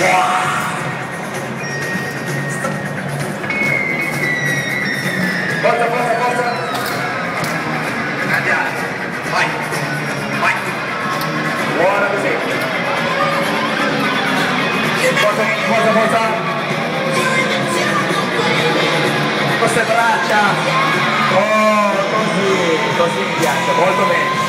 Forza, forza, forza. Andiamo. Vai. Vai. Buona così. Forza, forza, forza. Queste braccia. Oh, così mi piace, molto bene.